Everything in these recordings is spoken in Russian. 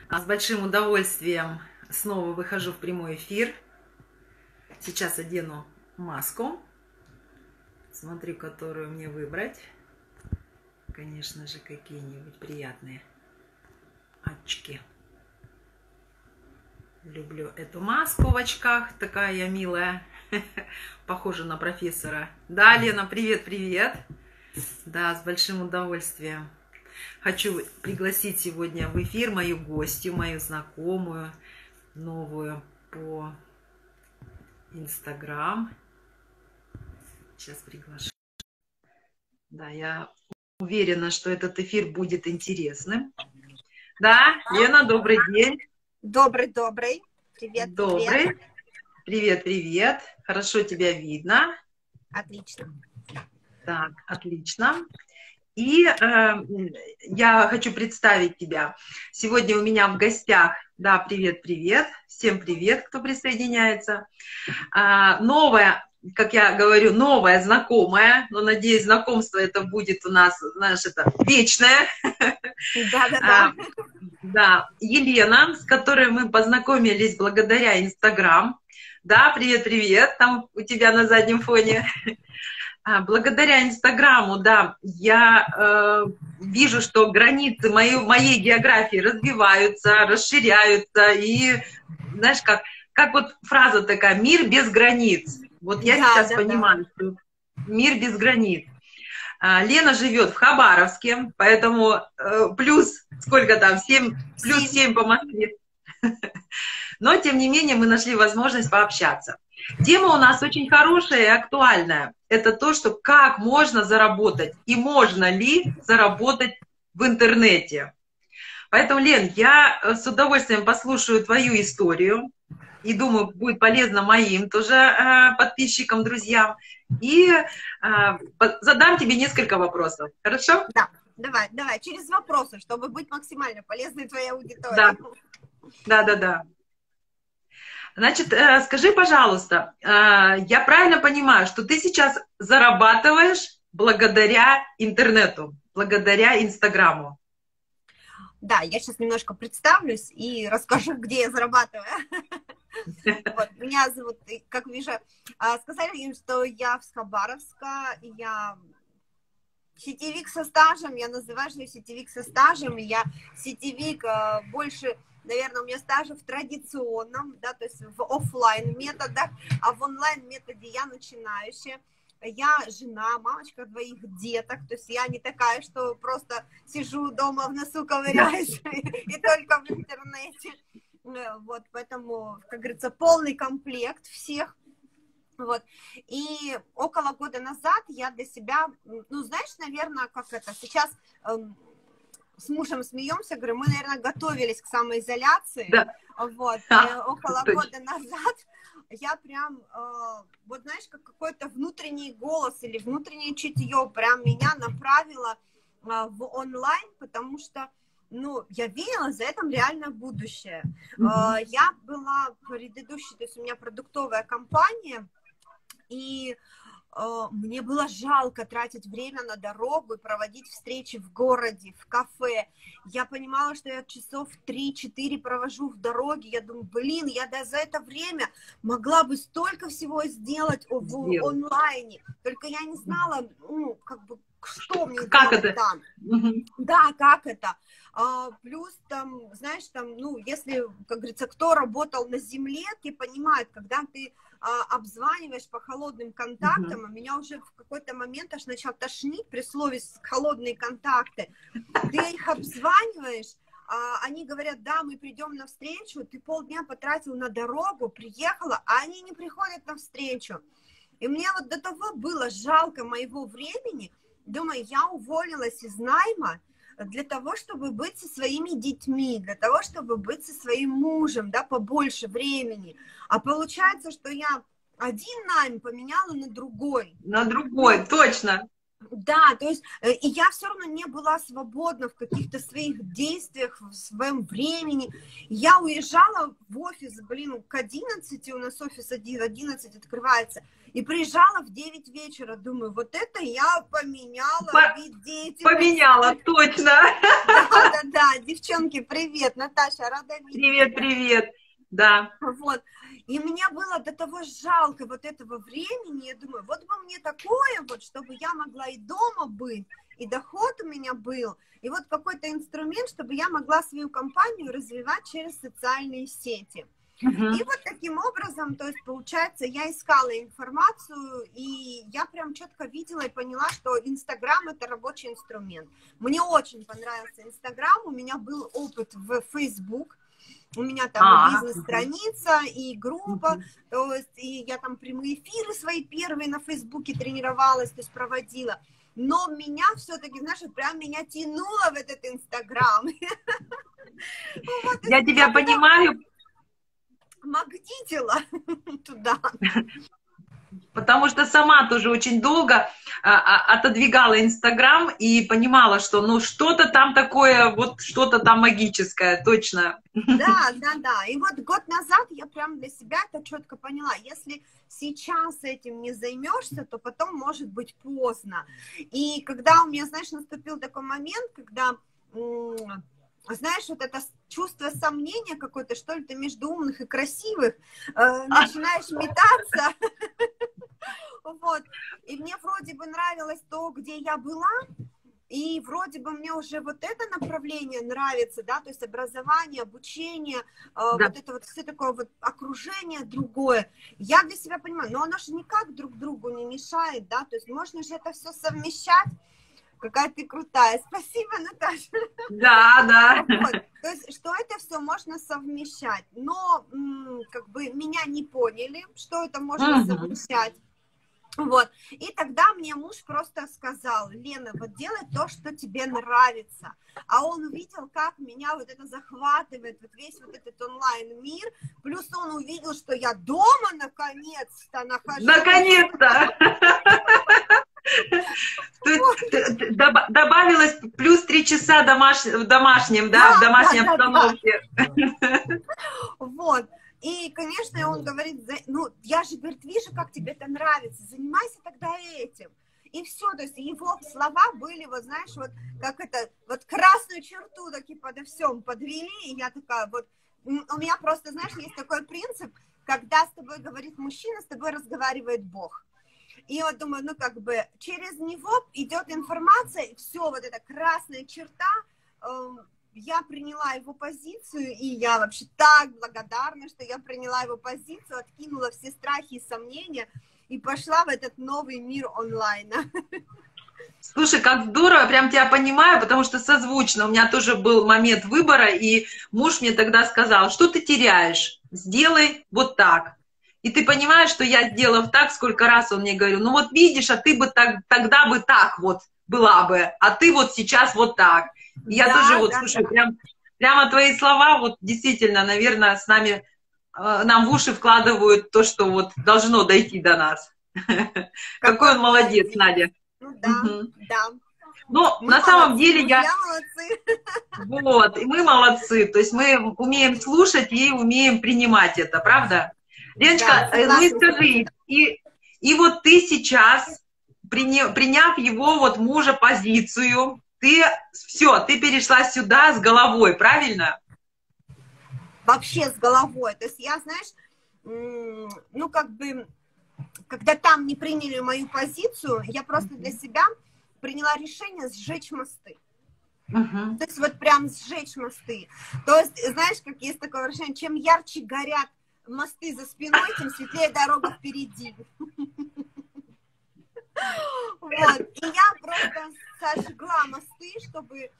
С большим удовольствием снова выхожу в прямой эфир. Сейчас одену маску. Смотрю, которую мне выбрать. Конечно же, какие-нибудь приятные очки. Люблю эту маску в очках, такая я милая. Похожа на профессора. Да, Лена, привет-привет. Да, с большим удовольствием. Хочу пригласить сегодня в эфир мою гостью, мою знакомую, новую по Инстаграм. Сейчас приглашу. Да, я уверена, что этот эфир будет интересным. Да, Лена, добрый день. Добрый. Привет, добрый. Привет. Хорошо тебя видно. Отлично. Так, отлично. И я хочу представить тебя. Сегодня у меня в гостях, да, привет. Всем привет, кто присоединяется. Новая, как я говорю, новая знакомая, но, надеюсь, знакомство это будет у нас, знаешь, это вечное. Да. Да, Елена, с которой мы познакомились благодаря Инстаграм. Да, привет, там у тебя на заднем фоне. Благодаря Инстаграму, да, я вижу, что границы моей географии разбиваются, расширяются. И знаешь, как вот фраза такая: «Мир без границ». Вот я сейчас понимаю, что мир без границ. Лена живет в Хабаровске, поэтому плюс, сколько там, 7, плюс 7 по Москве. Но, тем не менее, мы нашли возможность пообщаться. Тема у нас очень хорошая и актуальная. Это то, что как можно заработать и можно ли заработать в интернете. Поэтому, Лен, я с удовольствием послушаю твою историю. И думаю, будет полезно моим тоже подписчикам, друзьям. И задам тебе несколько вопросов. Хорошо? Да, давай. Через вопросы, чтобы быть максимально полезной твоей аудитории. Да. Значит, скажи, пожалуйста, я правильно понимаю, что ты сейчас зарабатываешь благодаря интернету, благодаря Инстаграму? Да, я сейчас немножко представлюсь и расскажу, где я зарабатываю. Вот, меня зовут, как вижу, сказали им, что я с Хабаровска, я сетевик со стажем, я называю, что я сетевик со стажем, и я сетевик больше, наверное, у меня стажа в традиционном, да, то есть в офлайн методах, а в онлайн методе я начинающая. Я жена, мамочка двоих деток, то есть я не такая, что просто сижу дома в носу ковыряюсь и только в интернете. Вот, поэтому, как говорится, полный комплект всех. Вот. И около года назад я для себя, ну, знаешь, наверное, как это, сейчас с мужем смеемся, говорю, мы, наверное, готовились к самоизоляции. Да. Вот. Около года назад я прям, вот знаешь, как какой-то внутренний голос или внутреннее чутье прям меня направило в онлайн, потому что, ну, я видела за этим реально будущее. Я была предыдущей, то есть у меня продуктовая компания, и мне было жалко тратить время на дорогу и проводить встречи в городе, в кафе. Я понимала, что я часов 3-4 провожу в дороге. Я думаю, блин, я за это время могла бы столько всего сделать в онлайне. Только я не знала, ну, как бы, что мне делать там. Да, как это. Плюс там, знаешь, там, ну, если, как говорится, кто работал на земле, ты понимаешь, когда ты обзваниваешь по холодным контактам, а меня уже в какой-то момент аж начал тошнить при слове «холодные контакты». Ты их обзваниваешь, они говорят, да, мы придем на встречу, ты полдня потратил на дорогу, приехала, а они не приходят на встречу. И мне вот до того было жалко моего времени, думаю, я уволилась из найма для того, чтобы быть со своими детьми, для того, чтобы быть со своим мужем, да, побольше времени. А получается, что я один найм поменяла на другой. На другой, точно. Да, то есть и я все равно не была свободна в каких-то своих действиях, в своем времени. Я уезжала в офис, блин, к 11, у нас офис 11 открывается, и приезжала в 9 вечера. Думаю, вот это я поменяла вид деятельности. Поменяла, точно. Да, девчонки, привет, Наташа, рада видеть. Привет, привет, да. Вот. И мне было до того жалко вот этого времени, я думаю, вот бы мне такое вот, чтобы я могла и дома быть, и доход у меня был, и вот какой-то инструмент, чтобы я могла свою компанию развивать через социальные сети. И вот таким образом, то есть, получается, я искала информацию, и я прям четко видела и поняла, что Инстаграм – это рабочий инструмент. Мне очень понравился Инстаграм, у меня был опыт в Facebook. У меня там бизнес-страница и группа, то есть и я там прямые эфиры свои первые на Фейсбуке тренировалась, то есть проводила. Но меня все-таки, знаешь, прям меня тянуло в этот Инстаграм. Я тебя понимаю. Магнитила туда. Потому что сама тоже очень долго отодвигала Инстаграм и понимала, что ну что-то там такое, вот что-то там магическое, точно. Да. И вот год назад я прям для себя это четко поняла. Если сейчас этим не займешься, то потом может быть поздно. И когда у меня, знаешь, наступил такой момент, когда, знаешь, вот это чувство сомнения какое-то, что ли, ты между умных и красивых, начинаешь метаться. Вот. И мне вроде бы нравилось то, где я была, и вроде бы мне уже вот это направление нравится, да, то есть образование, обучение, вот это вот все такое вот окружение другое. Я для себя понимаю, но оно же никак друг другу не мешает, да, то есть можно же это все совмещать. Какая ты крутая. Спасибо, Наташа. Да. Вот. То есть, что это все можно совмещать. Но как бы меня не поняли, что это можно совмещать. Вот. И тогда мне муж просто сказал: Лена, вот делай то, что тебе нравится. А он увидел, как меня вот это захватывает, вот весь вот этот онлайн-мир. Плюс он увидел, что я дома наконец-то нахожусь. Наконец-то! Добавилось плюс 3 часа в домашнем, да, в домашней обстановке. Вот. И, конечно, он говорит, ну, я же, говорит, вижу, как тебе это нравится, занимайся тогда этим. И все, то есть его слова были, вот знаешь, вот как это, вот красную черту таки подо всем подвели, и я такая вот, у меня просто, знаешь, есть такой принцип, когда с тобой говорит мужчина, с тобой разговаривает Бог. И вот думаю, ну как бы через него идет информация, и все, вот эта красная черта, я приняла его позицию, и я вообще так благодарна, что я приняла его позицию, откинула все страхи и сомнения, и пошла в этот новый мир онлайна. Слушай, как здорово, прям тебя понимаю, потому что созвучно. У меня тоже был момент выбора, и муж мне тогда сказал: что ты теряешь? Сделай вот так. И ты понимаешь, что я, сделав так, сколько раз он мне говорил: ну вот видишь, а ты бы тогда бы так вот была бы, а ты вот сейчас вот так. И я тоже вот, слушай, прямо твои слова, вот действительно, наверное, с нами, нам в уши вкладывают то, что вот должно дойти до нас. Какой он молодец, Надя. Ну да. Но на самом деле вот, и мы молодцы, то есть мы умеем слушать и умеем принимать это, правда? Леночка, ну и скажи, и вот ты сейчас, приняв его вот мужа позицию, ты перешла сюда с головой, правильно? Вообще с головой. То есть я, знаешь, ну как бы, когда там не приняли мою позицию, я просто для себя приняла решение сжечь мосты. То есть вот прям сжечь мосты. То есть, знаешь, как есть такое выражение: чем ярче горят мосты за спиной, тем светлее дорога впереди. Вот. И я просто сожгла мосты, чтобы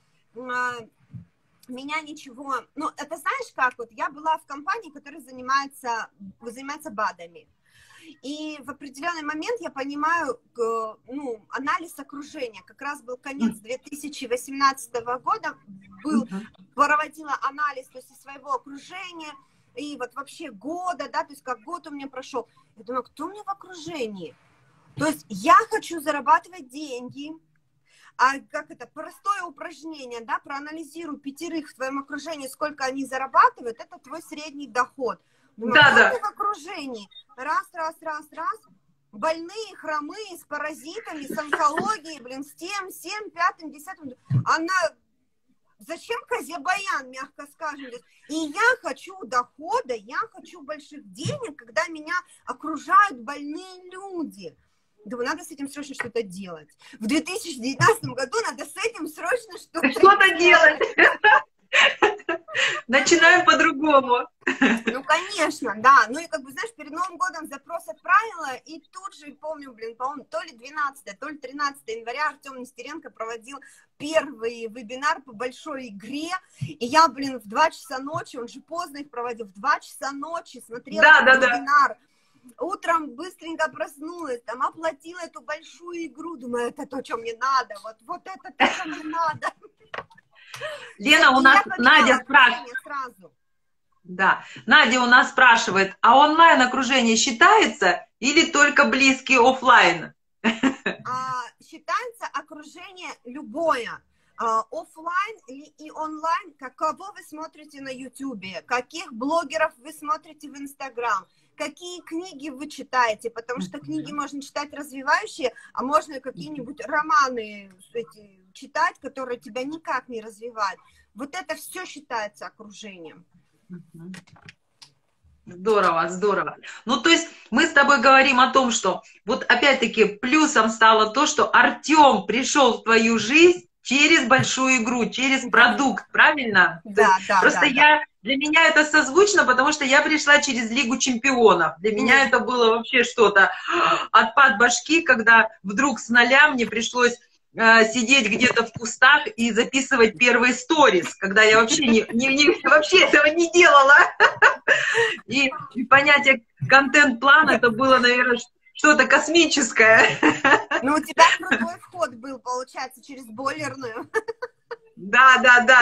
меня ничего... Ну, это знаешь как? Вот я была в компании, которая занимается БАДами. И в определенный момент я понимаю, ну, анализ окружения. Как раз был конец 2018 года, проводила анализ, то есть, своего окружения, и вот вообще года, да, то есть как год у меня прошел. Я думаю, кто у меня в окружении? То есть я хочу зарабатывать деньги, а как это, простое упражнение, да, проанализируй 5 в твоем окружении, сколько они зарабатывают, это твой средний доход. Думаю, Да, кто да. ты в окружении? Раз, больные, хромые, с паразитами, с онкологией, блин, с тем, всем, пятым, десятым. Она, зачем козе баян, мягко скажем. И я хочу дохода, я хочу больших денег, когда меня окружают больные люди. Думаю, надо с этим срочно что-то делать. В 2019 году надо с этим срочно Что-то делать. Начинаем по-другому. Ну, конечно, да. Ну, и как бы, знаешь, перед Новым годом запрос отправила, и тут же, помню, блин, по-моему, то ли 12, то ли 13 января Артем Нестеренко проводил первый вебинар по большой игре, и я, блин, в 2 часа ночи, он же поздно их проводил, в 2 часа ночи смотрела этот вебинар. Утром быстренько проснулась, там, оплатила эту большую игру, думаю, это то, что мне надо, вот это то, что мне надо. Лена, у нас Надя спрашивает. Да, Надя у нас спрашивает, а онлайн окружение считается или только близкий офлайн? Считается окружение любое. Офлайн и онлайн, кого вы смотрите на Ютубе, каких блогеров вы смотрите в Инстаграм, какие книги вы читаете, потому что книги можно читать развивающие, а можно какие-нибудь романы читать, которые тебя никак не развивают. Вот это все считается окружением. Здорово, здорово. Ну, то есть мы с тобой говорим о том, что вот опять-таки плюсом стало то, что Артем пришел в твою жизнь через большую игру, через продукт, правильно? Да, да. Просто для меня это созвучно, потому что я пришла через Лигу чемпионов. Для меня это было вообще что-то отпад башки, когда вдруг с нуля мне пришлось сидеть где-то в кустах и записывать первые сторис, когда я вообще вообще этого не делала. И понятие контент-план, это было, наверное, что-то космическое. Ну, у тебя крутой вход был, получается, через бойлерную. Да.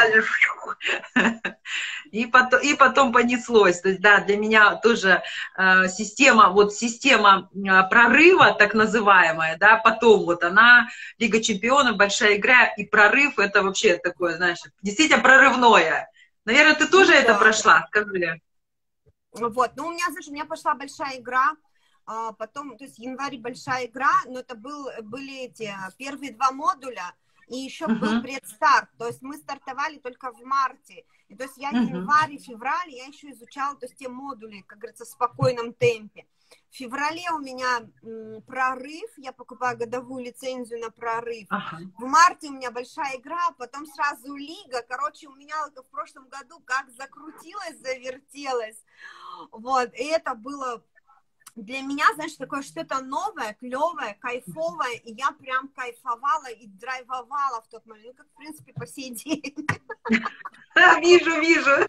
И потом понеслось. То есть, да, для меня тоже система прорыва, так называемая, да, потом вот она, Лига чемпионов, большая игра, и прорыв, это вообще такое, знаешь, действительно прорывное. Наверное, ты тоже это прошла, скажи. Вот, ну, у меня пошла большая игра, потом, то есть январь большая игра, но это были эти первые 2 модуля, и еще был предстарт, то есть мы стартовали только в марте, и то есть я январь и февраль, я еще изучала, то есть те модули, как говорится, в спокойном темпе. В феврале у меня прорыв, я покупаю годовую лицензию на прорыв. В марте у меня большая игра, потом сразу лига. Короче, у меня это в прошлом году как закрутилось, завертелось. Вот, и это было для меня, знаешь, такое что-то новое, клевое, кайфовое, и я прям кайфовала и драйвовала в тот момент, ну, как, в принципе, по сей день. Вижу.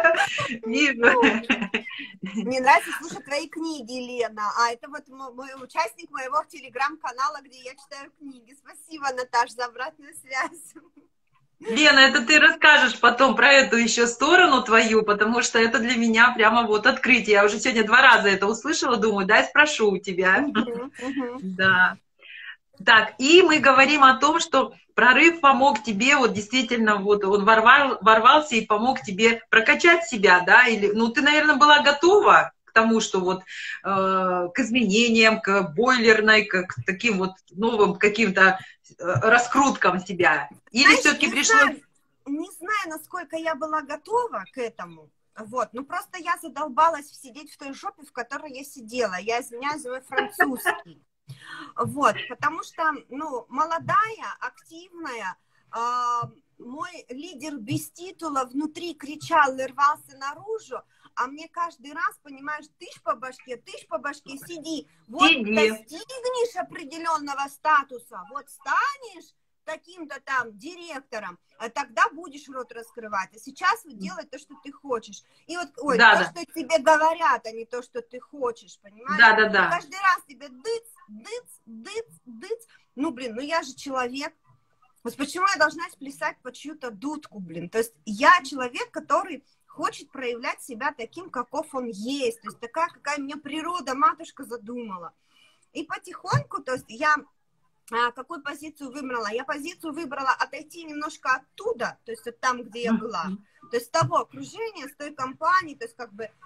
Мне нравится слушать твои книги, Лена, а это вот мой участник моего телеграм-канала, где я читаю книги. Спасибо, Наташ, за обратную связь. Лена, это ты расскажешь потом про эту еще сторону твою, потому что это для меня прямо вот открытие. Я уже сегодня 2 раза это услышала, думаю, дай спрошу у тебя. Да. Так, и мы говорим о том, что прорыв помог тебе, вот действительно, вот он ворвался и помог тебе прокачать себя, да, или, ну, ты, наверное, была готова к тому, что вот к изменениям, к бойлерной, к таким вот новым каким-то раскруткам себя, или все-таки пришлось... Не знаю, насколько я была готова к этому, вот, ну, просто я задолбалась сидеть в той жопе, в которой я сидела, я извиняюсь за мой французский. Вот, потому что, ну, молодая, активная, мой лидер без титула внутри кричал и рвался наружу, а мне каждый раз, понимаешь, тыщ по башке, сиди. Вот достигнешь определенного статуса, вот станешь таким-то там директором, а тогда будешь рот раскрывать. А сейчас вот делай то, что ты хочешь. И вот, то, что тебе говорят, а не то, что ты хочешь, понимаешь? Да. Каждый раз тебе дыц. Ну, блин, ну я же человек. Вот почему я должна сплясать по чью-то дудку, блин? То есть я человек, который хочет проявлять себя таким, каков он есть. То есть такая, какая меня природа, матушка задумала. И потихоньку, то есть я какую позицию выбрала? Я позицию выбрала отойти немножко оттуда, то есть вот там, где я была, то есть с того окружения, с той компании, то есть как бы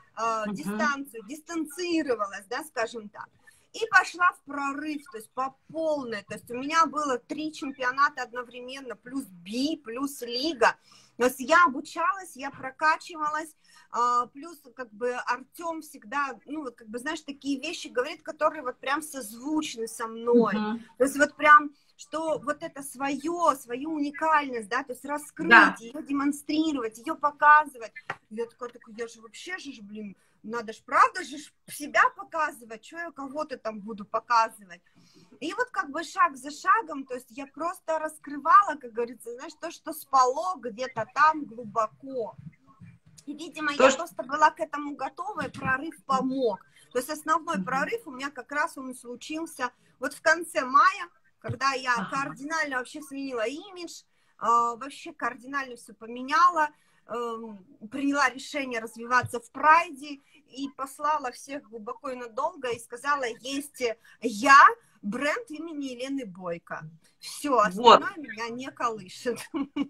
дистанцировалась, да, скажем так. И пошла в прорыв, то есть по полной. То есть у меня было 3 чемпионата одновременно, плюс Би, плюс лига. То есть я обучалась, я прокачивалась, плюс как бы Артем всегда, ну вот как бы, знаешь, такие вещи говорит, которые вот прям созвучны со мной. То есть вот прям, что вот это свою уникальность, да, то есть раскрыть, ее демонстрировать, ее показывать. Я такая, я же вообще же, блин, надо же, правда же, себя показывать, что я кого-то там буду показывать. И вот как бы шаг за шагом, то есть я просто раскрывала, как говорится, знаешь, то, что спало где-то там глубоко. И, видимо, я просто была к этому готова, и прорыв помог. То есть основной прорыв у меня как раз он случился вот в конце мая, когда я кардинально вообще сменила имидж, вообще кардинально все поменяла, приняла решение развиваться в прайде и послала всех глубоко и надолго и сказала, есть я, бренд имени Елены Бойко. Все, остальное меня не колышет.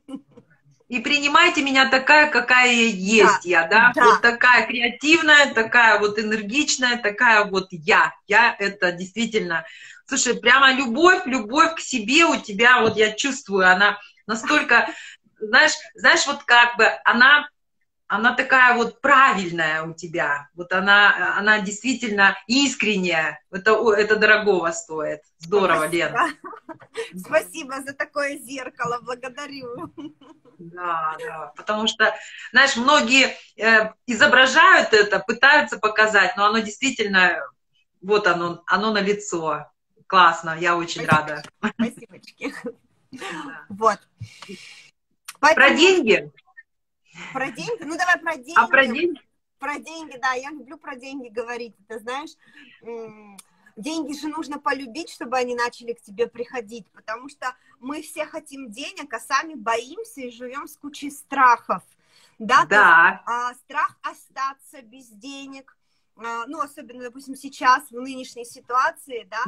И принимайте меня такая, какая есть я, да? Вот такая креативная, такая вот энергичная, такая вот я. Я это действительно... Слушай, прямо любовь к себе у тебя, вот я чувствую, она настолько... Знаешь, вот как бы она такая вот правильная у тебя, вот она действительно искренняя, это дорогого стоит. Здорово, Лен. Спасибо за такое зеркало, благодарю. Да, потому что, знаешь, многие изображают это, пытаются показать, но оно действительно, вот оно налицо. Классно, я очень рада. Спасибочки. Да. Вот. Поэтому... Про деньги? Про деньги? Ну, давай про деньги. А про деньги? Про деньги, да, я люблю про деньги говорить. Ты знаешь, деньги же нужно полюбить, чтобы они начали к тебе приходить, потому что мы все хотим денег, а сами боимся и живем с кучей страхов. Да. Есть, страх остаться без денег. Ну, особенно, допустим, сейчас, в нынешней ситуации, да,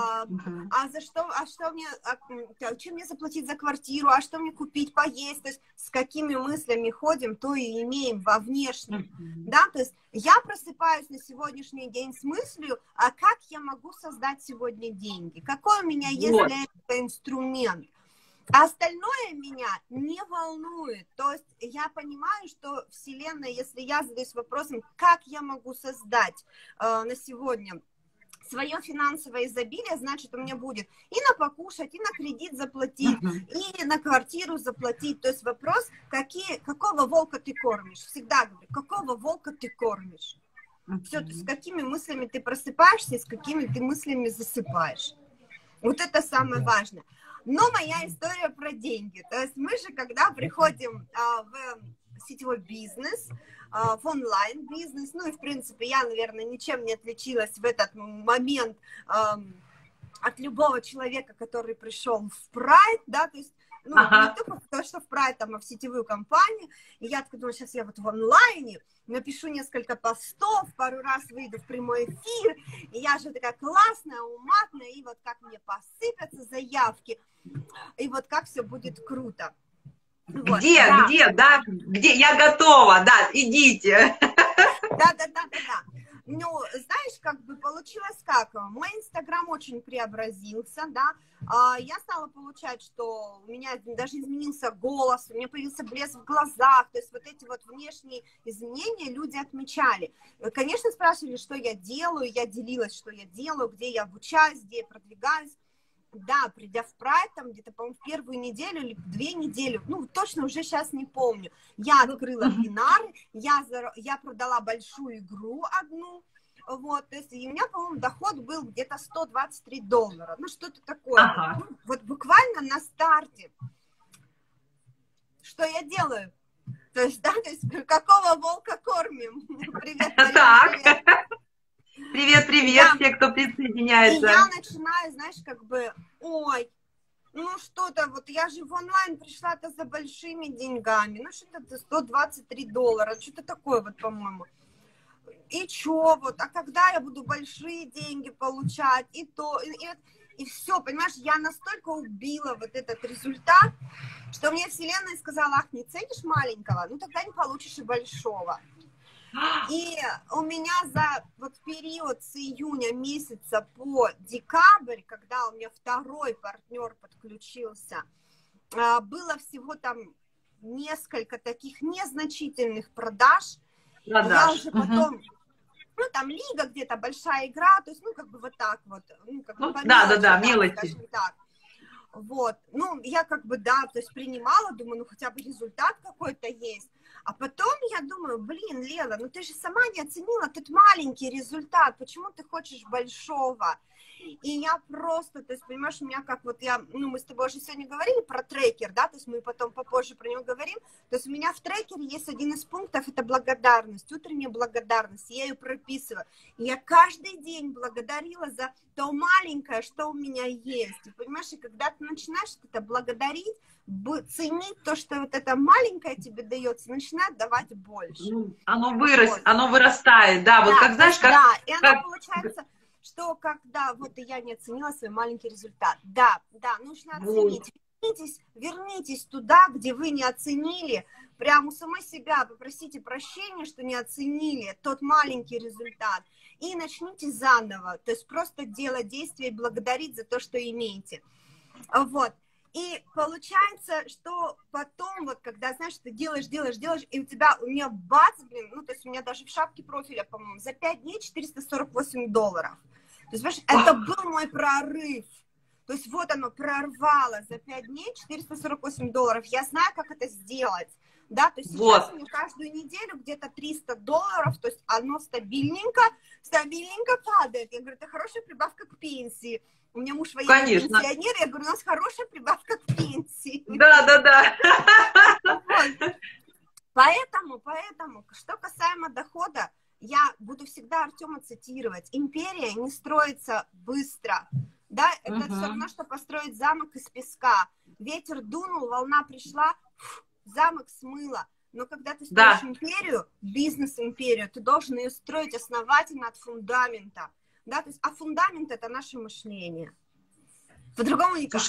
чем мне заплатить за квартиру, а что мне купить, поесть, то есть с какими мыслями ходим, то и имеем во внешнем, да, то есть я просыпаюсь на сегодняшний день с мыслью, а как я могу создать сегодня деньги, какой у меня есть для этого инструмент. А остальное меня не волнует. То есть я понимаю, что Вселенная, если я задаюсь вопросом, как я могу создать на сегодня свое финансовое изобилие, значит, у меня будет и на покушать, и на кредит заплатить, и на квартиру заплатить. То есть вопрос, какого волка ты кормишь? Всегда говорю, какого волка ты кормишь? Все, то есть с какими мыслями ты просыпаешься, и с какими ты мыслями засыпаешь. Вот это самое важное. Но моя история про деньги. То есть мы же, когда приходим в сетевой бизнес, в онлайн-бизнес, ну и, в принципе, я, наверное, ничем не отличилась в этот момент от любого человека, который пришел в Прайд, да, то есть, ну, не только потому, что в Прайд, там, а в сетевую компанию, и я такая думаю, сейчас я вот в онлайне напишу несколько постов, пару раз выйду в прямой эфир, и я же такая классная, уматная, и вот как мне посыпятся заявки, и вот как все будет круто. Где? Я готова, да, идите. Да. Ну, знаешь, как бы получилось как? Мой Инстаграм очень преобразился, да. Я стала получать, что у меня даже изменился голос, у меня появился блеск в глазах, то есть вот эти вот внешние изменения люди отмечали. Конечно, спрашивали, что я делаю, я делилась, что я делаю, где я обучаюсь, где я продвигаюсь. Да, придя в Прайд, там где-то, по-моему, в первую неделю или 2 недели, ну, точно уже сейчас не помню, я открыла бинары, я продала большую игру одну, вот, то есть, и у меня, по-моему, доход был где-то $123, ну, что-то такое, вот буквально на старте. Что я делаю? То есть, да, то есть, какого волка кормим? Привет, Марина, привет. Привет, все, кто присоединяется. И я начинаю, знаешь, как бы, ой, ну что-то, вот я же в онлайн пришла-то за большими деньгами, ну что-то $123, что-то такое вот, по-моему. и чё вот, а когда я буду большие деньги получать, и то, и все, понимаешь, я настолько убила вот этот результат, что мне Вселенная сказала: ах, не ценишь маленького, ну тогда не получишь и большого. И у меня за вот период с июня месяца по декабрь, когда у меня второй партнер подключился, было всего там несколько таких незначительных продаж. Я уже потом, ну, там лига где-то, большая игра, то есть, ну, как бы вот так вот. Ну, как бы мелочи. Скажем так. Вот, ну, я как бы, да, то есть принимала, думаю, ну, хотя бы результат какой-то есть. А потом я думаю, блин, Лена, ну ты же сама не оценила тот маленький результат, почему ты хочешь большого? И я просто, то есть, понимаешь, у меня как вот я, ну, мы с тобой уже сегодня говорили про трекер, да, то есть мы потом попозже про него говорим, то есть у меня в трекере есть один из пунктов, это благодарность, утренняя благодарность, я ее прописываю. И я каждый день благодарила за то маленькое, что у меня есть. И, понимаешь, и когда ты начинаешь это благодарить, ценить то, что вот это маленькое тебе дается, начинает давать больше. Оно вырастает, да, вот как, знаешь, как... Да, и оно получается... Что когда вот я не оценила свой маленький результат. Да, нужно оценить. Вернитесь туда, где вы не оценили. Прямо у самой себя попросите прощения, что не оценили тот маленький результат. И начните заново. То есть просто делать действия и благодарить за то, что имеете. Вот. И получается, что потом, вот когда, знаешь, ты делаешь, и у меня бац, блин, ну, то есть у меня даже в шапке профиля, по-моему, за 5 дней $448. То есть, понимаешь, это был мой прорыв. То есть вот оно прорвало за 5 дней $448. Я знаю, как это сделать. Да, то есть сейчас у меня каждую неделю где-то $300, то есть оно стабильненько падает. Я говорю, это хорошая прибавка к пенсии. У меня муж военный пенсионер, я говорю, у нас хорошая прибавка к пенсии. Да. Вот. Поэтому, что касаемо дохода, я буду всегда Артема цитировать. Империя не строится быстро. Да, это все равно, что построить замок из песка. Ветер дунул, волна пришла, замок смыло. Но когда ты строишь империю, бизнес-империю, ты должен ее строить основательно от фундамента. Да, то есть, а фундамент — это наше мышление. По-другому никак.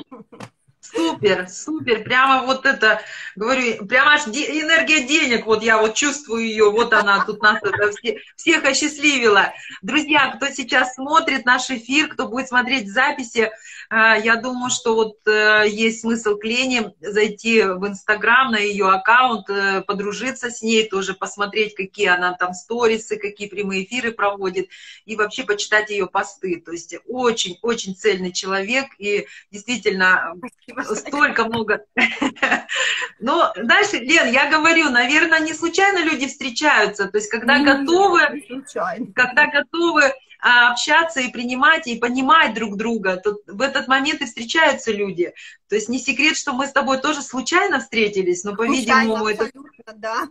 Супер, прямо вот это, говорю, прямо аж энергия денег, вот я вот чувствую ее, вот она тут нас всех осчастливила. Друзья, кто сейчас смотрит наш эфир, кто будет смотреть в записи, я думаю, что вот есть смысл к Лене зайти в Инстаграм, на ее аккаунт, подружиться с ней, тоже посмотреть, какие она там сторисы, какие прямые эфиры проводит, и вообще почитать ее посты. То есть очень цельный человек, и действительно... Столько много. Но дальше, Лен, я говорю, наверное, не случайно люди встречаются. То есть, когда готовы общаться и принимать, и понимать друг друга, то в этот момент и встречаются люди. То есть, не секрет, что мы с тобой тоже случайно встретились, но, по-видимому, это... Абсолютно, да.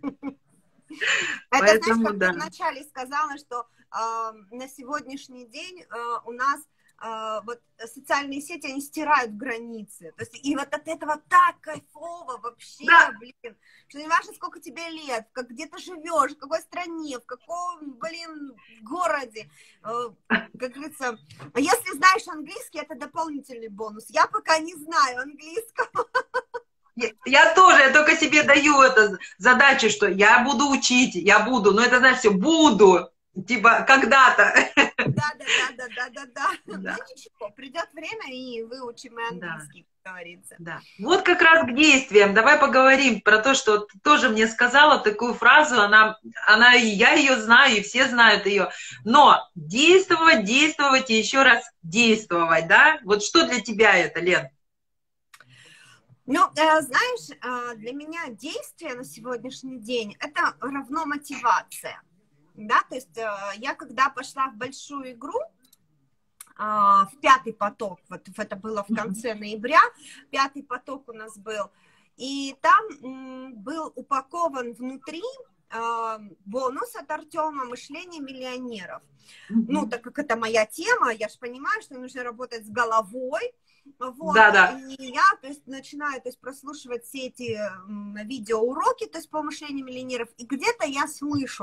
Это, знаешь, как ты вначале сказала, что на сегодняшний день у нас вот социальные сети, они стирают границы. То есть, и вот от этого так кайфово вообще, блин, что не важно, сколько тебе лет, где ты живешь, в какой стране, в каком, городе. Как говорится, если знаешь английский, это дополнительный бонус. Я пока не знаю английского. Я тоже, я только себе даю эту задачу, что я буду учить, но это, знаешь, все буду. Типа, когда-то. Да. Ну, ничего, придет время, и выучим и английский, как говорится. Да. Вот как раз к действиям. Давай поговорим про то, что ты тоже мне сказала такую фразу, она и я ее знаю, и все знают ее. Но действовать и еще раз действовать, да? Вот что для тебя это, Лен? Ну, знаешь, для меня действие на сегодняшний день — это равно мотивация. Да, то есть я когда пошла в большую игру, в 5-й поток, вот это было в конце ноября, 5-й поток у нас был, и там был упакован внутри бонус от Артема «Мышление миллионеров». Ну, так как это моя тема, я же понимаю, что нужно работать с головой. Вот, и я, то есть, начинаю, то есть, прослушивать все эти видеоуроки, то есть, по мышлению миллионеров, и где-то я слышу: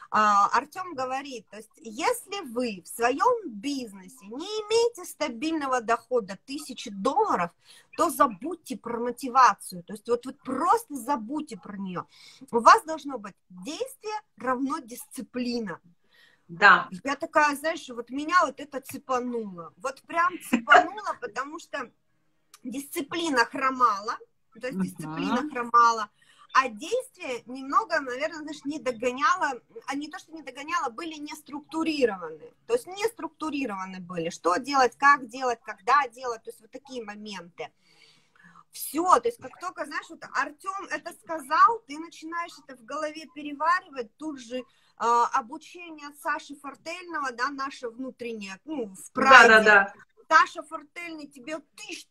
Артем говорит, то есть если вы в своем бизнесе не имеете стабильного дохода $1000, то забудьте про мотивацию, то есть вот просто забудьте про нее. У вас должно быть действие равно дисциплина. Да. Я такая, знаешь, вот меня вот это цепануло, вот прям цепануло, потому что дисциплина хромала, то есть дисциплина хромала, а действия немного, наверное, знаешь, не догоняло, а не то, что не догоняло, были не структурированы. То есть не структурированы были. Что делать, как делать, когда делать, то есть вот такие моменты. Все, то есть как только, знаешь, вот Артем это сказал, ты начинаешь это в голове переваривать, тут же обучение от Саши Фортельного, да, наше внутреннее, ну, в прайде. Да. Саша Фортельный тебе тысяч,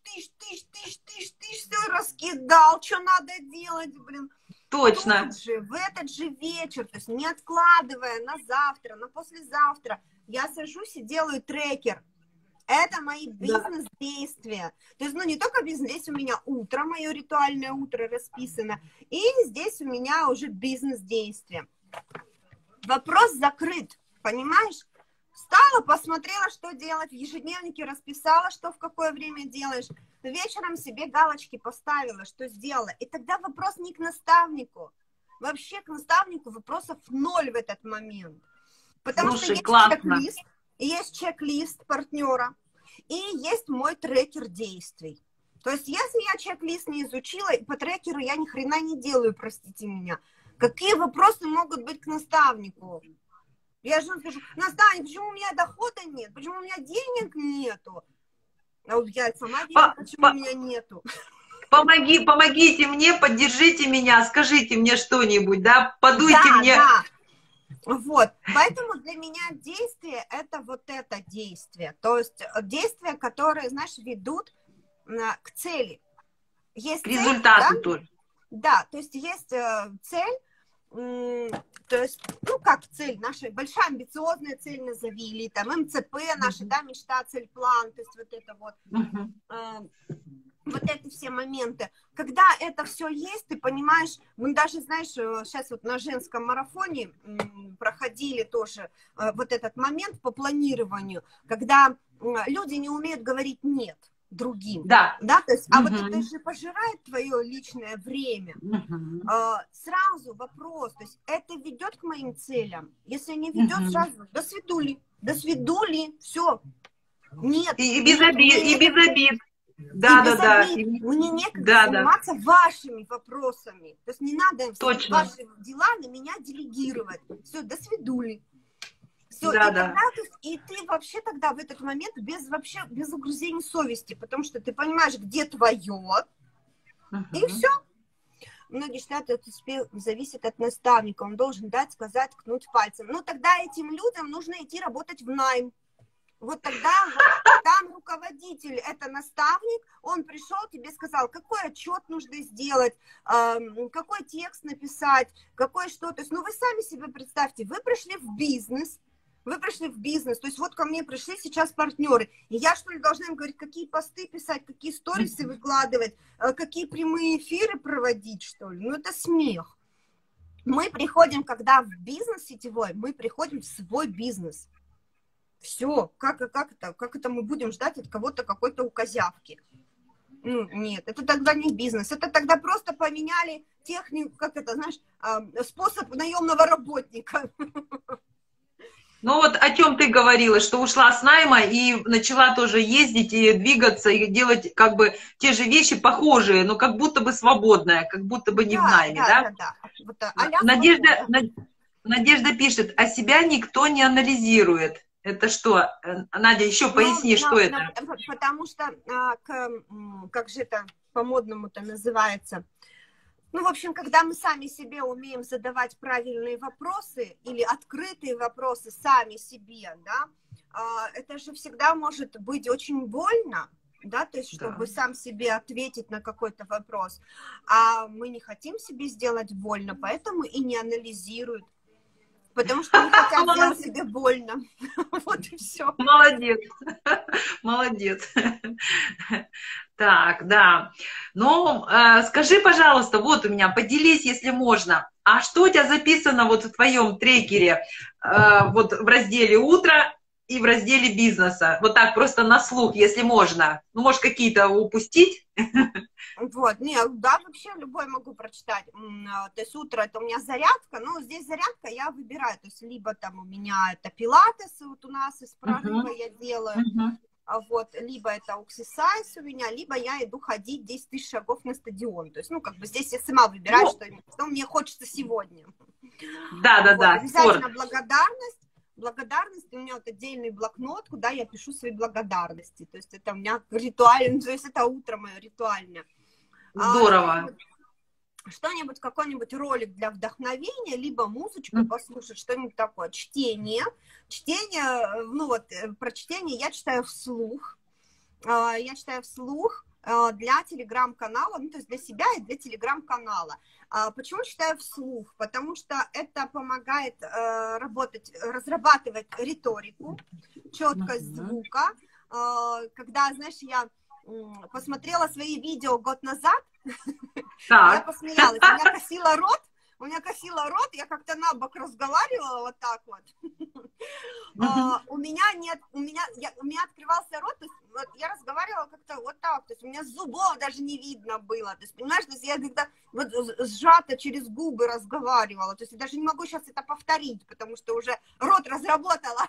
все раскидал, что надо делать, блин. Точно. Тут же, в этот же вечер, то есть не откладывая на завтра, на послезавтра, я сажусь и делаю трекер. Это мои бизнес-действия. То есть, ну, не только бизнес-действия, у меня утро, мое ритуальное утро расписано, и здесь у меня уже бизнес-действия. Вопрос закрыт, понимаешь? Встала, посмотрела, что делать, в ежедневнике расписала, что в какое время делаешь, вечером себе галочки поставила, что сделала. И тогда вопрос не к наставнику. Вообще к наставнику вопросов 0 в этот момент. Потому что есть чек-лист, есть чек-лист партнера, и есть мой трекер действий. То есть если я чек-лист не изучила, и по трекеру я ни хрена не делаю, простите меня, какие вопросы могут быть к наставнику? Я же скажу, наставник, почему у меня дохода нет? Почему у меня денег нету? А вот я сама вижу, почему у меня нету. Помогите мне, поддержите меня, скажите мне что-нибудь, да, подуйте мне. Да. Вот, поэтому для меня действие – это вот это действие. То есть действия, которые, знаешь, ведут к цели. Есть к результату, да? Тоже. Да, то есть есть цель, то есть, ну, как цель, наша большая амбициозная цель назови, или там МЦП наша, да, мечта, цель, план, то есть вот это вот, вот эти все моменты. Когда это все есть, ты понимаешь, мы даже, знаешь, сейчас вот на женском марафоне проходили тоже вот этот момент по планированию, когда люди не умеют говорить «нет» другим. Да. То есть, а вот это же пожирает твое личное время. Сразу вопрос, то есть это ведет к моим целям? Если не ведет, сразу до свидули, все. Нет. И без обид. Да. Мне некогда заниматься вашими вопросами. То есть не надо ваши дела на меня делегировать. Все, до свидули. Все, и ты вообще тогда в этот момент без угрызений совести, потому что ты понимаешь, где твое, и все. Многие считают, это зависит от наставника, он должен дать, сказать, ткнуть пальцем. Ну, тогда этим людям нужно идти работать в найм. Вот тогда там руководитель, это наставник, он пришел, тебе сказал, какой отчет нужно сделать, какой текст написать, какой что. То есть, ну, вы сами себе представьте, вы пришли в бизнес, то есть вот ко мне пришли сейчас партнеры, и я что ли должна им говорить, какие посты писать, какие сторисы выкладывать, какие прямые эфиры проводить, что ли? Ну, это смех. Мы приходим, когда в бизнес сетевой, мы приходим в свой бизнес. Все, как это мы будем ждать от кого-то какой-то указявки? Ну, нет, это тогда не бизнес, это тогда просто поменяли технику, как это, знаешь, способ наемного работника. Ну вот о чем ты говорила, что ушла с найма и начала тоже ездить и двигаться, и делать как бы те же вещи похожие, но как будто бы свободная, как будто бы не в найме, да? Вот, Надежда пишет, а себя никто не анализирует. Это что? Надя, еще поясни, что это? Потому что, как же это по-модному-то называется? Ну, в общем, когда мы сами себе умеем задавать правильные вопросы или открытые вопросы сами себе, да, это же всегда может быть очень больно, да, то есть, чтобы сам себе ответить на какой-то вопрос. А мы не хотим себе сделать больно, поэтому и не анализируют. Потому что не хотят сделать себе больно. Вот и все. Молодец, молодец. Так, да. Ну, скажи, пожалуйста, вот у меня, поделись, если можно, а что у тебя записано вот в твоем трекере, вот в разделе «Утро» и в разделе «Бизнеса»? Вот так просто на слух, если можно. Ну, может, какие-то упустить? Вот, нет, да, вообще любой могу прочитать. То есть утро это у меня зарядка, но здесь зарядка я выбираю, то есть либо там у меня это пилатес, вот у нас из прорыва я делаю, вот, либо это оксисайз у меня, либо я иду ходить 10 тысяч шагов на стадион. То есть, ну, как бы здесь я сама выбираю, что мне хочется сегодня. Да. Обязательно благодарность, у меня вот отдельный блокнот, куда я пишу свои благодарности. То есть это у меня ритуально, то есть это утро мое ритуальное. Здорово. Что-нибудь, какой-нибудь ролик для вдохновения, либо музычку послушать, что-нибудь такое. Чтение, ну вот, про чтение я читаю вслух. Для телеграм-канала, ну, то есть для себя и для телеграм-канала. Почему читаю вслух? Потому что это помогает разрабатывать риторику, четкость звука. Когда, знаешь, я посмотрела свои видео год назад, я посмеялась, у меня косила рот, я как-то на бок разговаривала вот так вот. У меня открывался рот, то есть вот я разговаривала как-то вот так, то есть у меня зубов даже не видно было, то есть, понимаешь, то есть я когда вот сжато через губы разговаривала, то есть я даже не могу сейчас это повторить, потому что уже рот разработала.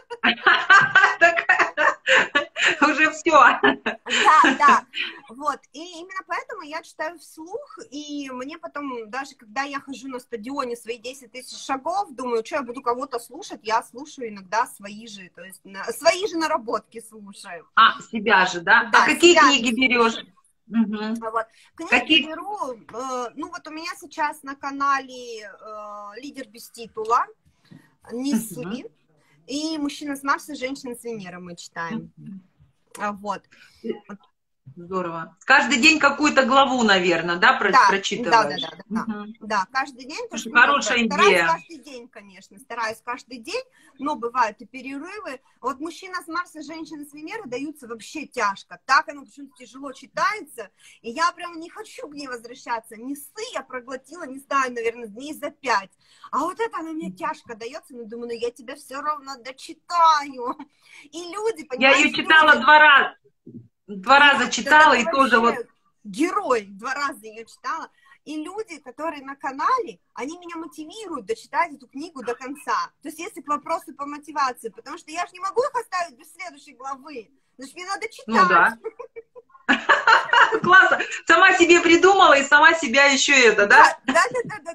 Уже все. Да, вот, и именно поэтому я читаю вслух, и мне потом, даже когда я хожу на стадионе свои 10 тысяч шагов, думаю, что я буду кого-то слушать, я слушаю иногда свои же, то есть свои же наработки слушаю. Себя же, да? Да, а какие книги берешь? Вот. Книги беру, ну вот у меня сейчас на канале «Лидер без титула», «Несы», и «Мужчина с Марса, женщина с Венеры» мы читаем. Вот. Здорово. Каждый день какую-то главу, наверное, да, прочитываешь? Да, каждый день. Хорошая идея. Стараюсь каждый день, конечно, каждый день, но бывают и перерывы. Вот «Мужчина с Марса, женщина с Венеры» даются вообще тяжко. Так оно почему-то тяжело читается, и я прям не хочу к ней возвращаться. «Несы» я проглотила, не знаю, наверное, дней за 5. А вот это оно мне тяжко дается, но думаю, я тебя все равно дочитаю. И люди, понимаете, я ее читала два раза читала, и тоже вот... Герой, 2 раза ее читала. И люди, которые на канале, они меня мотивируют дочитать эту книгу до конца. То есть есть вопросы по мотивации, потому что я же не могу их оставить без следующей главы. Значит, мне надо читать. Ну да. Классно. Сама себе придумала и сама себя еще это, да? Да.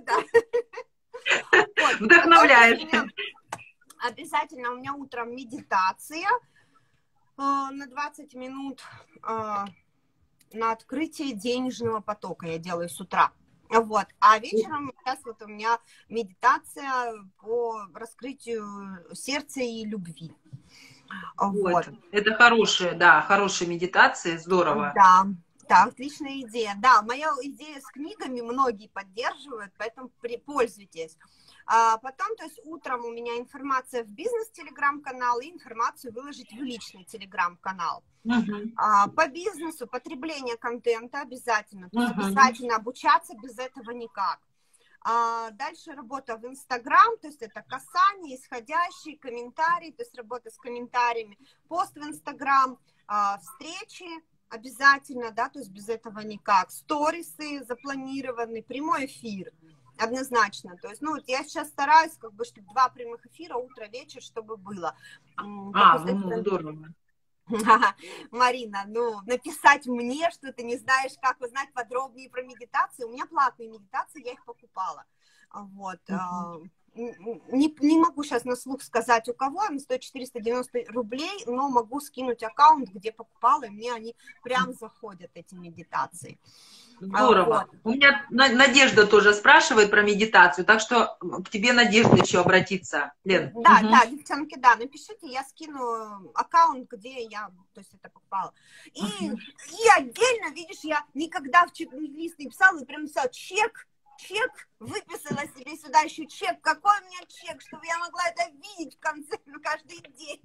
Вдохновляешь. Обязательно у меня утром медитация на 20 минут на открытие денежного потока я делаю с утра. Вот. А вечером сейчас вот у меня медитация по раскрытию сердца и любви. Вот. Это хорошая медитация, здорово. Да, отличная идея. Да, моя идея с книгами многие поддерживают, поэтому пользуйтесь. Потом, то есть утром у меня информация в бизнес-телеграм-канал и информацию выложить в личный телеграм-канал. По бизнесу потребление контента обязательно. То есть обязательно обучаться, без этого никак. Дальше работа в Инстаграм, то есть это касание, исходящие, комментарии, то есть работа с комментариями, пост в Инстаграм, встречи обязательно, да, то есть без этого никак. Сторисы запланированы, прямой эфир. Однозначно. То есть, ну, вот я сейчас стараюсь, как бы, чтобы 2 прямых эфира, утро, вечер, чтобы было. Здорово. Марина, ну, написать мне, что ты не знаешь, как узнать подробнее про медитацию. У меня платные медитации, я их покупала. Вот. Не могу сейчас на слух сказать, у кого, они стоят 490 рублей, но могу скинуть аккаунт, где покупала, и мне они прям заходят, эти медитации. Здорово. Вот. У меня Надежда тоже спрашивает про медитацию, так что к тебе, Надежда, еще обратиться, Лен. Да, девчонки, да, напишите, я скину аккаунт, где я, то есть это покупала. И отдельно, видишь, я никогда в чек-лист не писала, и прям написала чек выписан добавила себе сюда еще чек. Какой у меня чек, чтобы я могла это видеть в конце, каждый день.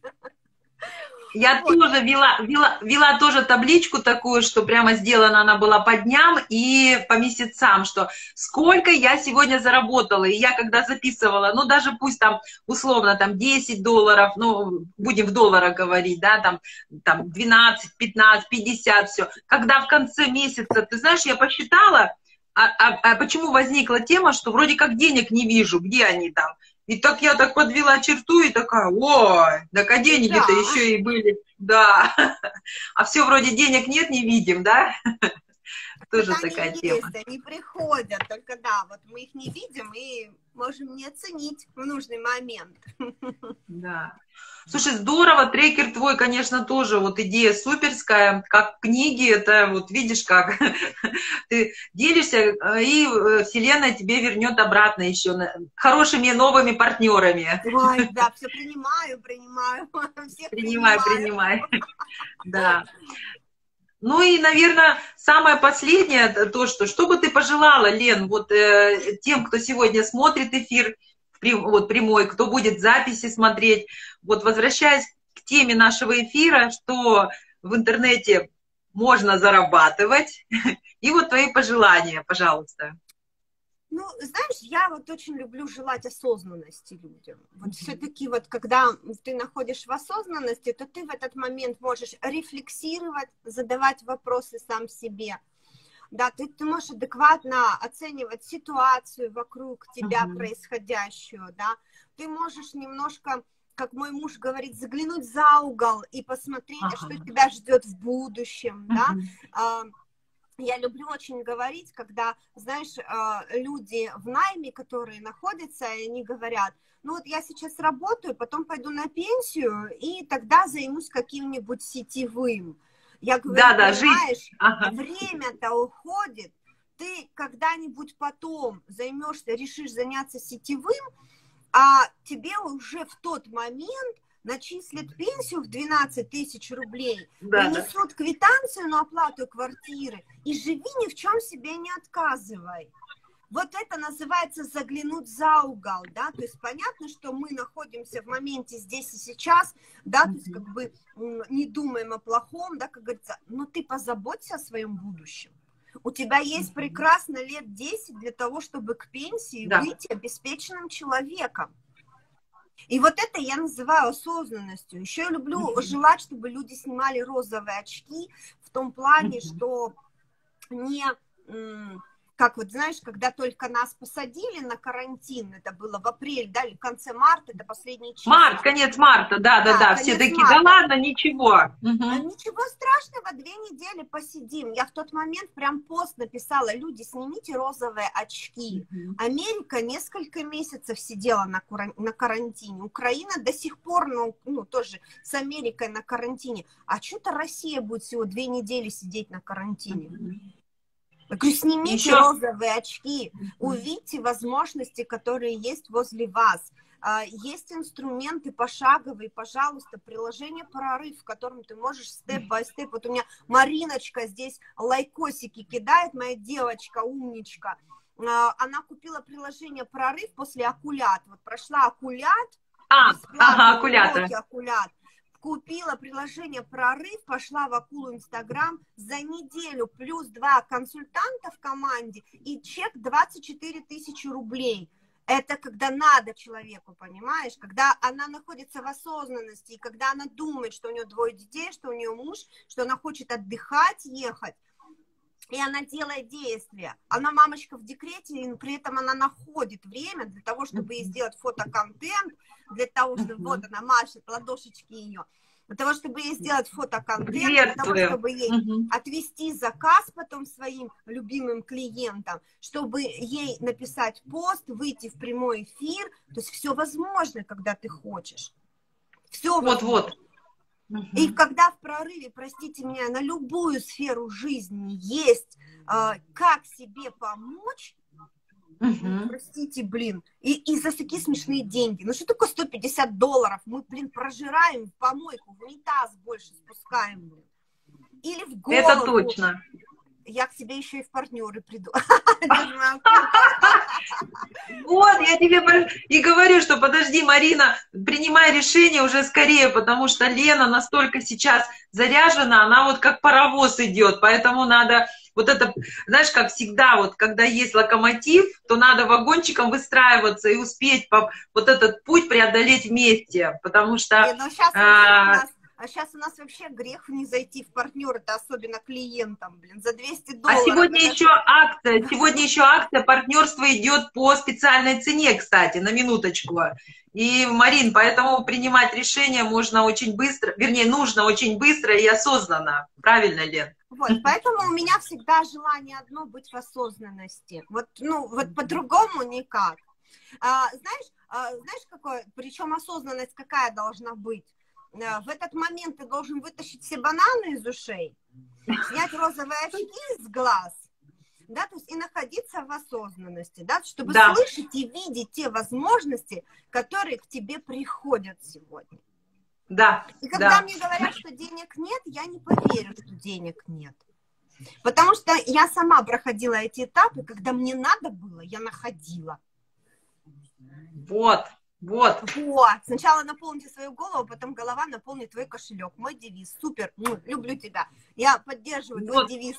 Я Вот. тоже вела тоже табличку такую, что прямо сделана она была по дням и по месяцам, что сколько я сегодня заработала. И я когда записывала, ну даже пусть там условно там $10, ну будем в долларах говорить, да, там 12, 15, 50, все. Когда в конце месяца, ты знаешь, я посчитала, а почему возникла тема, что вроде как денег не вижу, где они там? И так я так подвела черту и такая, ой, так а деньги-то еще и были, да. А все вроде денег нет, не видим, да? Тоже такая тема. Они приходят, только да, вот мы их не видим и можем не оценить в нужный момент. Да. Слушай, здорово, трекер твой, конечно, тоже вот идея суперская, как книги, это вот видишь как, ты делишься, и Вселенная тебе вернет обратно еще хорошими новыми партнерами. Ой, да, все принимаю, всех принимай, да. Ну и, наверное, самое последнее, то, что бы ты пожелала, Лен, вот тем, кто сегодня смотрит эфир, вот прямой, кто будет записи смотреть, вот возвращаясь к теме нашего эфира, что в интернете можно зарабатывать, и вот твои пожелания, пожалуйста. Ну, знаешь, я вот очень люблю желать осознанности людям. Вот все-таки вот когда ты находишь в осознанности, то ты в этот момент можешь рефлексировать, задавать вопросы сам себе. Да, ты можешь адекватно оценивать ситуацию вокруг тебя происходящую, да. Ты можешь немножко, как мой муж говорит, заглянуть за угол и посмотреть, что тебя ждет в будущем, да. Я люблю очень говорить, когда, знаешь, люди в найме, которые находятся, они говорят, ну вот я сейчас работаю, потом пойду на пенсию, и тогда займусь каким-нибудь сетевым. Я говорю, понимаешь, время-то уходит, ты когда-нибудь потом решишь заняться сетевым, а тебе уже в тот момент начислят пенсию в 12 тысяч рублей, принесут квитанцию на оплату квартиры и живи ни в чем себе не отказывай. Вот это называется заглянуть за угол, да, то есть понятно, что мы находимся в моменте здесь и сейчас, да, то есть как бы не думаем о плохом, да, как говорится, но ты позаботься о своем будущем. У тебя есть прекрасно лет 10 для того, чтобы к пенсии выйти обеспеченным человеком. И вот это я называю осознанностью. Еще я люблю желать, чтобы люди снимали розовые очки в том плане, что не... Как вот, знаешь, когда только нас посадили на карантин, это было в апреле, да, или в конце марта, это последние числа. Март, конец марта, да, все такие, да ладно, ничего. Ничего страшного, 2 недели посидим. Я в тот момент прям пост написала, люди, снимите розовые очки. Америка несколько месяцев сидела на карантине, Украина до сих пор, ну, тоже с Америкой на карантине. А что-то Россия будет всего 2 недели сидеть на карантине. Я говорю, снимите розовые очки, увидьте возможности, которые есть возле вас. Есть инструменты пошаговые, пожалуйста, приложение «Прорыв», в котором ты можешь степ-бай-степ. Вот у меня Мариночка здесь лайкосики кидает, моя девочка, умничка. Она купила приложение «Прорыв» после «Окулят». Вот прошла «Окулят», «Окулят». Купила приложение «Прорыв», пошла в Акулу Инстаграм, за неделю плюс 2 консультанта в команде и чек 24 тысячи рублей. Это когда надо человеку, понимаешь? Когда она находится в осознанности, и когда она думает, что у нее 2 детей, что у нее муж, что она хочет отдыхать, ехать. И она делает действия. Она мамочка в декрете, и при этом она находит время для того, чтобы ей сделать фотоконтент, для того, чтобы вот она машет, ладошечки ее, для того, чтобы ей сделать фотоконтент, для того, чтобы ей отвести заказ потом своим любимым клиентам, чтобы ей написать пост, выйти в прямой эфир. То есть все возможно, когда ты хочешь. Все возможно. И когда в прорыве, простите меня, на любую сферу жизни есть как себе помочь, простите, блин, и за такие смешные деньги. Ну что такое $150? Мы, блин, прожираем в помойку, в унитаз больше спускаем, блин. Или в голову. Это точно. Я к тебе еще и в партнеры приду. Вот, я тебе и говорю, что подожди, Марина, принимай решение уже скорее, потому что Лена настолько сейчас заряжена, она вот как паровоз идет, поэтому надо вот это, знаешь, как всегда, вот когда есть локомотив, то надо вагончиком выстраиваться и успеть вот этот путь преодолеть вместе, потому что... Сейчас у нас вообще грех не зайти в партнер, это особенно клиентам, блин, за $200. А сегодня еще акция партнерства идет по специальной цене, кстати, на минуточку. И, Марин, поэтому принимать решение можно очень быстро, вернее, нужно очень быстро и осознанно. Правильно, Лен? Вот, поэтому у меня всегда желание одно — быть в осознанности. Вот, вот по-другому никак. Знаешь, какое, причем осознанность какая должна быть? В этот момент ты должен вытащить все бананы из ушей, снять розовые очки с глаз, да, то есть и находиться в осознанности, да, чтобы слышать и видеть те возможности, которые к тебе приходят сегодня. Да. И когда мне говорят, что денег нет, я не поверю, что денег нет. Потому что я сама проходила эти этапы, когда мне надо было, я находила. Вот. Сначала наполните свою голову, потом голова наполнит твой кошелек. Мой девиз. Супер. Люблю тебя. Я поддерживаю твой девиз.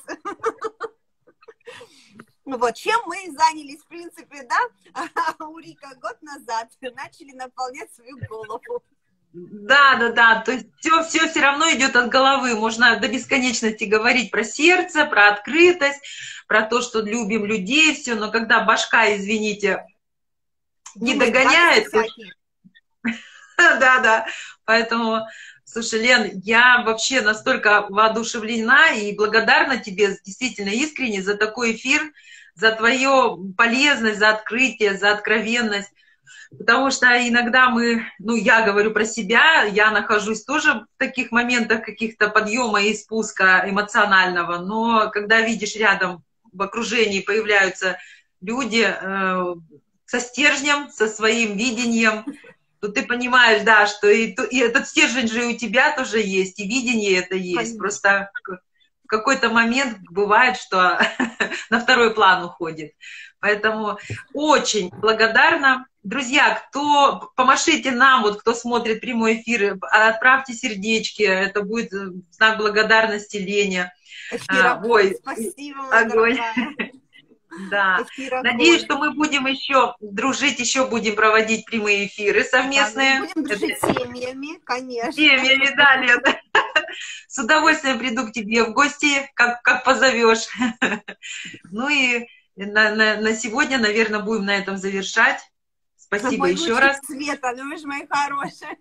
Вот. Чем мы и занялись, в принципе, да, Урика, год назад. Начали наполнять свою голову. Да. То есть все равно идет от головы. Можно до бесконечности говорить про сердце, про открытость, про то, что любим людей, все. Но когда башка, извините, не догоняет. Да. Поэтому, слушай, Лен, я вообще настолько воодушевлена и благодарна тебе действительно искренне за такой эфир, за твою полезность, за открытие, за откровенность. Потому что иногда я говорю про себя, я нахожусь тоже в таких моментах каких-то подъема и спуска эмоционального, но когда видишь рядом в окружении появляются люди со стержнем, со своим видением, то ты понимаешь, да, что и этот стержень же у тебя тоже есть, и видение это есть. Конечно. Просто в какой-то момент бывает, что на второй план уходит. Поэтому очень благодарна. Друзья, помашите нам, вот кто смотрит прямой эфир, отправьте сердечки, это будет знак благодарности Лене. Спасибо, огонь. Да. Надеюсь, что мы будем еще дружить, еще будем проводить прямые эфиры совместные. Да, будем дружить семьями, конечно. Семьями, да, Лена. С удовольствием приду к тебе в гости, как позовешь. Ну и на сегодня, наверное, будем на этом завершать. Спасибо еще раз. Света, ну вы же мои хорошие.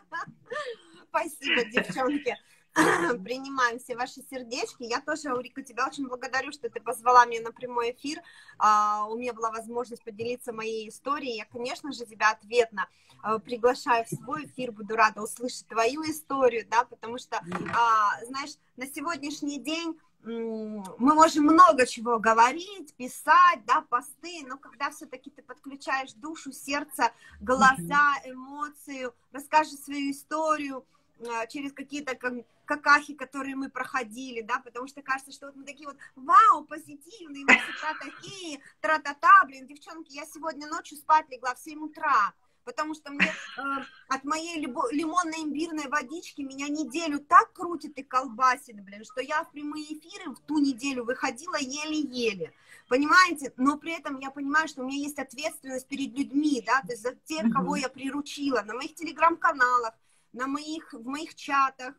Спасибо, девчонки. Принимаем все ваши сердечки. Я тоже, Урика, тебя очень благодарю, что ты позвала меня на прямой эфир. У меня была возможность поделиться моей историей. Я, конечно же, тебя ответно приглашаю в свой эфир. Буду рада услышать твою историю, да, потому что, знаешь, на сегодняшний день мы можем много чего говорить, писать, да, посты, но когда все-таки ты подключаешь душу, сердце, глаза, эмоцию, расскажешь свою историю через какие-то какахи, которые мы проходили, да, потому что кажется, что вот мы такие вот, вау, позитивные, мы всегда такие, тра-та-та, блин, девчонки, я сегодня ночью спать легла в 7 утра, потому что мне от моей лимонно-имбирной водички меня неделю так крутит и колбасит, блин, что я в прямые эфиры в ту неделю выходила еле-еле, понимаете, но при этом я понимаю, что у меня есть ответственность перед людьми, да, то есть за тех, кого я приручила, на моих телеграм-каналах, в моих чатах,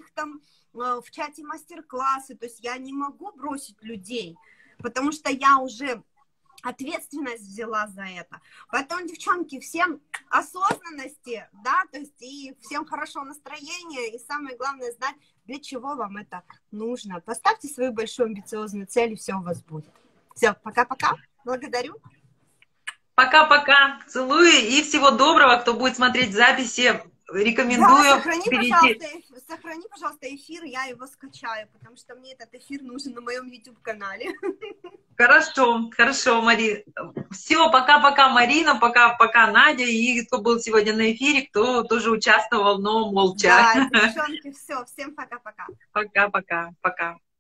в чате мастер-классы, то есть я не могу бросить людей, потому что я уже ответственность взяла за это. Поэтому, девчонки, всем осознанности, да, то есть и всем хорошего настроения, и самое главное знать, для чего вам это нужно. Поставьте свою большую амбициозную цель, и все у вас будет. Все, пока-пока, благодарю. Пока-пока, целую, и всего доброго, кто будет смотреть записи. Рекомендую. Да, сохрани, пожалуйста, эфир, я его скачаю, потому что мне этот эфир нужен на моем YouTube-канале. Хорошо, Марина. Все, пока-пока, Марина, пока-пока, Надя, и кто был сегодня на эфире, кто тоже участвовал, но молча. Да, девчонки, все, всем пока-пока. Пока-пока.